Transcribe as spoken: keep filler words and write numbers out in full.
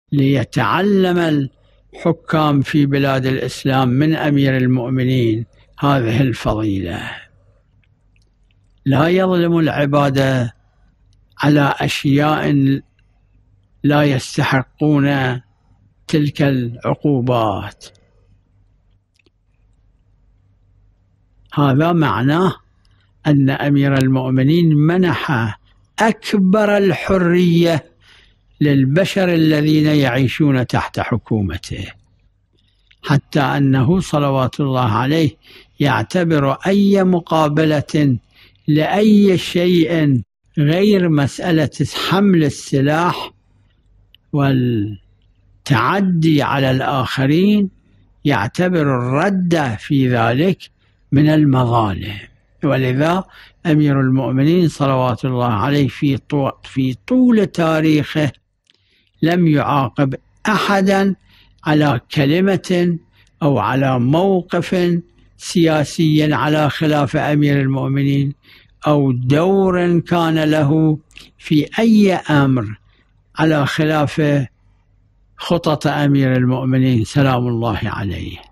ليتعلم الحكام في بلاد الإسلام من أمير المؤمنين هذه الفضيلة. لا يظلم العباد على أشياء لا يستحقون تلك العقوبات. هذا معناه أن أمير المؤمنين منح أكبر الحرية للبشر الذين يعيشون تحت حكومته، حتى أنه صلوات الله عليه يعتبر أي مقابلة لأي شيء غير مسألة حمل السلاح والتعدي على الآخرين، يعتبر الرد في ذلك من المظالم. ولذا أمير المؤمنين صلوات الله عليه في طول, في طول تاريخه لم يعاقب أحدا على كلمة أو على موقف سياسي على خلاف أمير المؤمنين، أو دور كان له في أي أمر على خلاف خطط أمير المؤمنين سلام الله عليه.